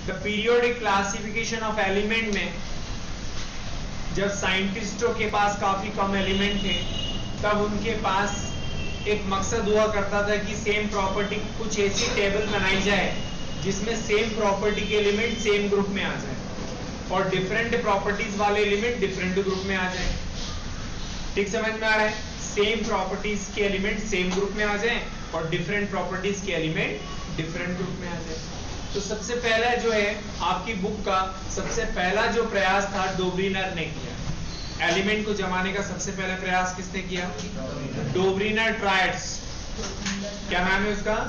The periodic classification of element में जब साइंटिस्टों के पास काफी कम एलिमेंट थे तब उनके पास एक मकसद हुआ करता था कि सेम प्रॉपर्टी कुछ ऐसी टेबल बनाई जाए जिसमें सेम प्रॉपर्टी के एलिमेंट सेम ग्रुप में आ जाए और डिफरेंट प्रॉपर्टीज वाले एलिमेंट डिफरेंट ग्रुप में आ जाए। ठीक समझ में आ रहा है? सेम प्रॉपर्टीज के एलिमेंट सेम ग्रुप में आ जाए और डिफरेंट प्रॉपर्टीज के एलिमेंट डिफरेंट ग्रुप में आ जाए। तो सबसे पहला जो है आपकी बुक का सबसे पहला जो प्रयास था डोब्रिनर ने किया। एलिमेंट को जमाने का सबसे पहला प्रयास किसने किया? Dobereiner triads. क्या नाम है उसका?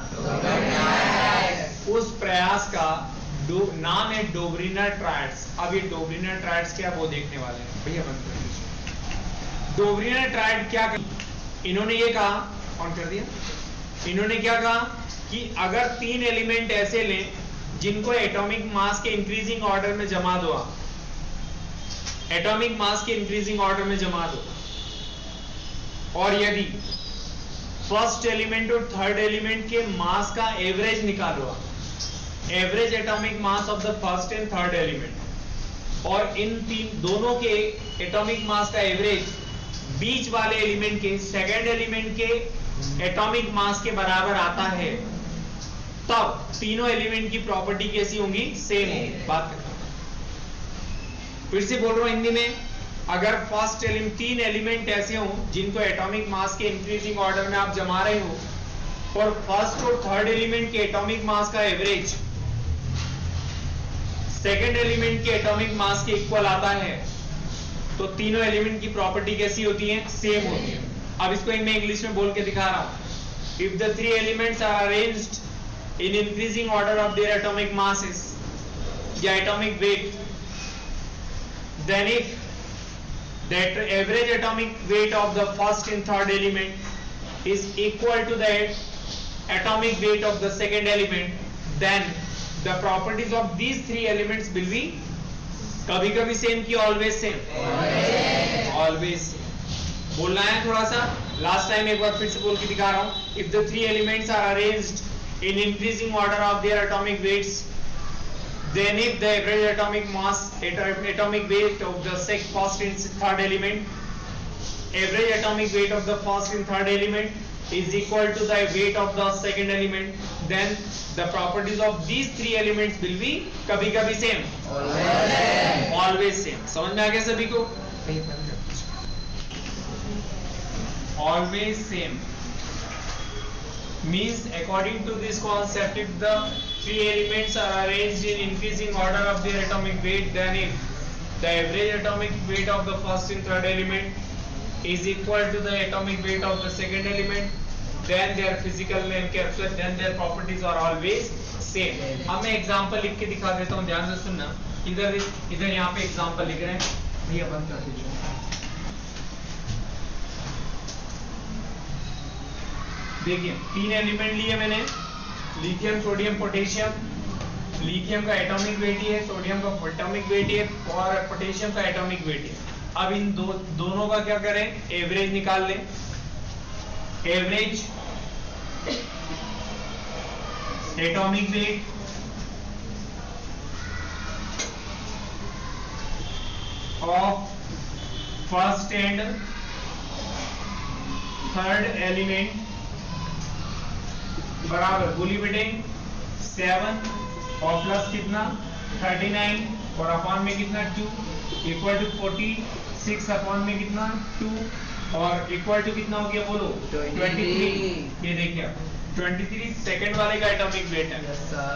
उस प्रयास का नाम है डोब्रिनर ट्रायड्स। अब ये डोब्रिनर ट्रायड्स क्या वो देखने वाले हैं भैया। बंद कर दीजिए। डोब्रिनर ट्रायड क्या इन्होंने ये कहा, ऑन कर दिया। इन्होंने क्या कहा कि अगर तीन एलिमेंट ऐसे लें जिनको एटॉमिक मास के इंक्रीजिंग ऑर्डर में जमा दो, एटॉमिक मास के इंक्रीजिंग ऑर्डर में जमा दो, और यदि फर्स्ट एलिमेंट और थर्ड एलिमेंट के मास का एवरेज निकालो, average atomic mass of the first and third element, और इन तीन दोनों के एटॉमिक मास का एवरेज बीच वाले एलिमेंट के सेकेंड एलिमेंट के एटॉमिक मास के बराबर आता है, तब तीनों एलिमेंट की प्रॉपर्टी कैसी होंगी? सेम होंगी। बात करता हूं, फिर से बोल रहा हूं हिंदी में। अगर फर्स्ट एलिमेंट तीन एलिमेंट ऐसे हों जिनको एटॉमिक मास के इंक्रीजिंग ऑर्डर में आप जमा रहे हो और फर्स्ट और थर्ड एलिमेंट के एटॉमिक मास का एवरेज सेकेंड एलिमेंट के एटॉमिक मास के इक्वल आता है, तो तीनों एलिमेंट की प्रॉपर्टी कैसी होती है? सेम होती है। अब इसको मैं इंग्लिश में बोल के दिखा रहा हूं। If the three elements are arranged in increasing order of their atomic masses या atomic weight, then if that average atomic weight of the first and third element is equal to the atomic weight of the second element, then the properties of these three elements will be कभी कभी same की always same? always same। बोलना है थोड़ा सा, last time एक बार फिर से बोल के दिखा रहा हूं। if the three elements are arranged in increasing order of their atomic weights, then if the average atomic mass, atomic weight of the first and third element, average atomic weight of the first and third element is equal to the weight of the second element, then the properties of these three elements will be कभी कभी same, always same। समझ में आ गया सभी को? always same means according to this concept, if the three elements are arranged in increasing order of their atomic weight, then if the average atomic weight of the first and third element is equal to the atomic weight of the second element, then their physical and chemical, then their properties are always same। अब मैं example लिख के दिखा देता हूँ, ध्यान से सुनना। इधर यहाँ पे एग्जांपल लिख रहे हैं भैया, बंद कर दीजिए। देखिए तीन एलिमेंट लिए मैंने, लिथियम, सोडियम, पोटेशियम। लिथियम का एटॉमिक वेट है, सोडियम का एटॉमिक वेट है और पोटेशियम का एटॉमिक वेट है। अब इन दोनों का क्या करें? एवरेज निकाल लें। Average atomic weight of first and third element बराबर, बोली बेटे, 7 और प्लस कितना 39 और अपॉन में कितना 2 इक्वल टू 46 अपॉन में कितना 2 और इक्वल टू कितना हो गया बोलो 23। ये देखिए 23 सेकंड वाले का एटॉमिक वेट है।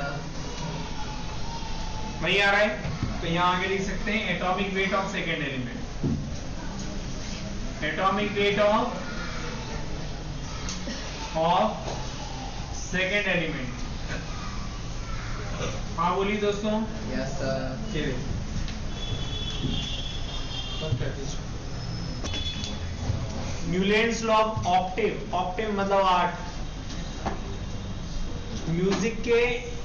वही आ रहा है, तो यहाँ आगे लिख सकते हैं atomic weight of second element, atomic weight of second element. हाँ बोलिए दोस्तों। Yes sir. चलिए Newlands law of octave. Octave मतलब 8। म्यूजिक के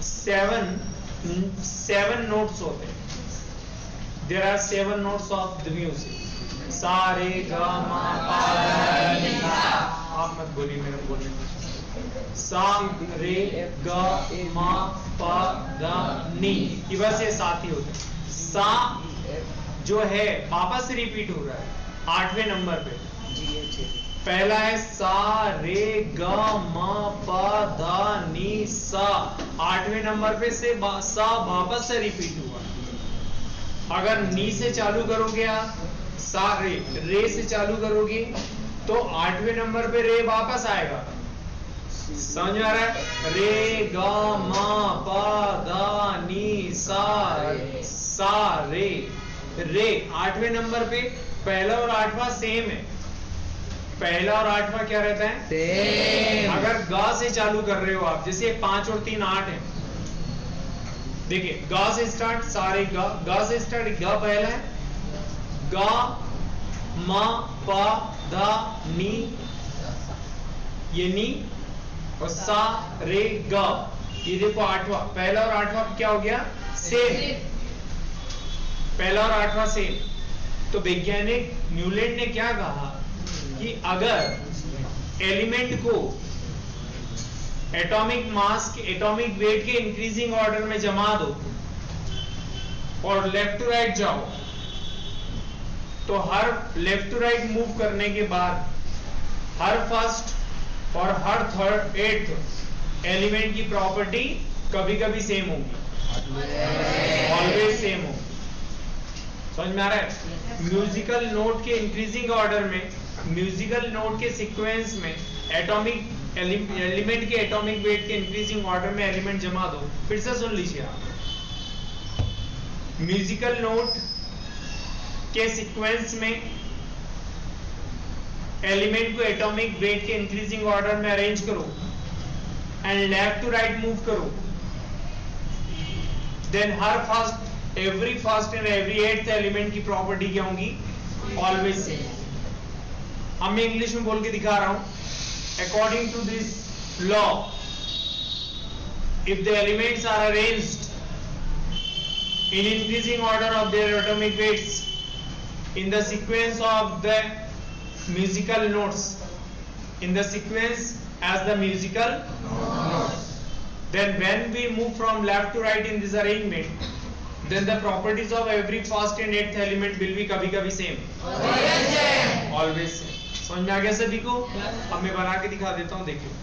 7 नोट्स होते हैं। There are 7 notes of the music. सा रे ग म पा ध नि सा। आप मत बोलिए, मेरे बोलने सा रे ग म प ध नी, ये बस ये साथ ही होते हैं। सा जो है वापस से रिपीट हो रहा है 8वें नंबर पे। पहला है सा रे ग म प ध नी सा, 8वें नंबर पे से सा वापस से रिपीट हुआ। अगर नी से चालू करोगे आप, सा रे से चालू करोगे तो 8वें नंबर पे रे वापस आएगा। समझ में आ रहा है? रे ग म प ध नी सा रे 8वें नंबर पे पहला और 8वां सेम है। पहला और 8वां क्या रहता है? सेम। अगर ग से चालू कर रहे हो आप, जैसे 5 और 3 8 है, देखिए ग से स्टार्ट, सारे ग से स्टार्ट, ग पहला है, ग म प ध नी, ये नी, और सा रे ग, ये देखो 8वां, पहला और 8वां क्या हो गया? सेम। पहला और 8वां सेम। तो वैज्ञानिक न्यूलैंड ने क्या कहा कि अगर एलिमेंट को एटॉमिक मास के, एटॉमिक वेट के इंक्रीजिंग ऑर्डर में जमा दो और लेफ्ट टू राइट जाओ, तो हर लेफ्ट टू राइट मूव करने के बाद हर फर्स्ट और हर थर्ड एट्थ एलिमेंट की प्रॉपर्टी कभी कभी सेम होगी, ऑलवेज सेम होगी। समझ में आ रहा है? म्यूजिकल नोट के इंक्रीजिंग ऑर्डर में, म्यूजिकल नोट के सीक्वेंस में एटॉमिक एलिमेंट के एटॉमिक वेट के इंक्रीजिंग ऑर्डर में एलिमेंट जमा दो। फिर से सुन लीजिए आप, म्यूजिकल नोट के सीक्वेंस में एलिमेंट को एटॉमिक वेट के इंक्रीजिंग ऑर्डर में अरेंज करो and left to right move करो, देन हर first, every first and every eighth element की प्रॉपर्टी क्या होंगी? Always same. अब मैं इंग्लिश में बोल के दिखा रहा हूं। According to this law, if the elements are arranged in increasing order of their atomic weights in the sequence of the musical notes, in the sequence as the musical notes, then when we move from left to right in this arrangement, then the properties of every first and eighth element will be kabhi kabhi same, always same. समझ में आ गया सभी को? अब मैं बना के दिखा देता हूं।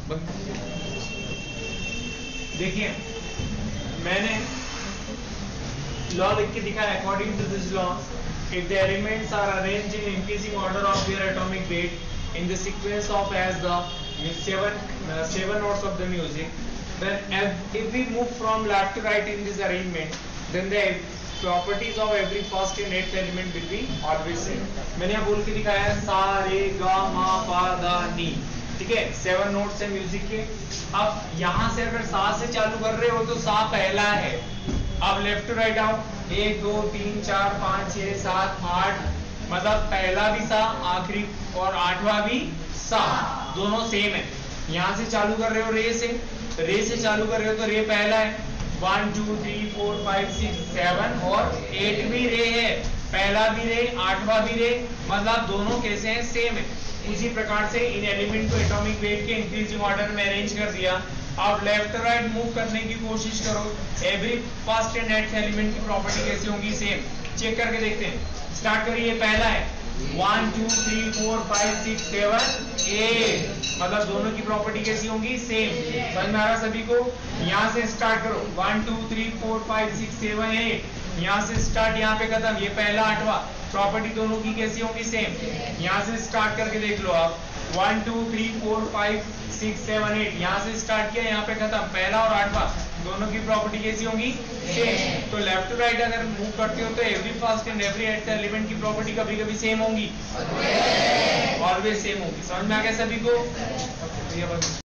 देखिए मैंने लॉ लिख के दिखाया। According to this law, if the elements are arranged in increasing order of their atomic weight in the sequence of as the seven notes of the music, then if we move from left to right in this arrangement, then the properties of every first and eighth element will be always same. मैंने यहाँ बोल के दिखाया है सा रे ग म प ध नी, ठीक है, 7 नोट्स है म्यूजिक के। अब यहाँ से अगर सा से चालू कर रहे हो तो सा पहला है। अब लेफ्ट टू राइट आओ, 1 2 3 4 5 6 7 8, मतलब पहला भी सा, आखिरी और 8वां भी सा, दोनों सेम है। यहां से चालू कर रहे हो रे से चालू कर रहे हो तो रे पहला है, 1 2 3 4 5 6 7 और 8 भी रे है, पहला भी रे 8वां भी रे, मतलब दोनों कैसे हैं? सेम है। उसी प्रकार से इन एलिमेंट को एटॉमिक वेट के इंक्रीजिंग ऑर्डर में अरेंज कर दिया। अब लेफ्ट राइट मूव करने की कोशिश करो, every first and next element की प्रॉपर्टी कैसी होंगी? सेम। चेक करके देखते हैं। स्टार्ट करिए, पहला है 1 2 3 4 5 6 7 8, मतलब दोनों की प्रॉपर्टी कैसी होंगी? सेम। समझ में आ रहा सभी को? यहाँ से स्टार्ट करो, 1 2 3 4 5 6 7 8, यहाँ से स्टार्ट, यहाँ पे खत्म, ये पहला 8वां, प्रॉपर्टी दोनों की कैसी होंगी? सेम। यहाँ से स्टार्ट करके देख लो आप, 1 2 3 4 5 6 7 8, यहाँ से स्टार्ट किया, यहाँ पे खत्म, पहला और 8वां, दोनों की प्रॉपर्टी कैसी होंगी? सेम। तो लेफ्ट टू राइट अगर मूव करते हो तो every first and every eighth element की प्रॉपर्टी कभी कभी सेम होंगी, ऑलवेज सेम होगी। समझ में आ गया सभी को?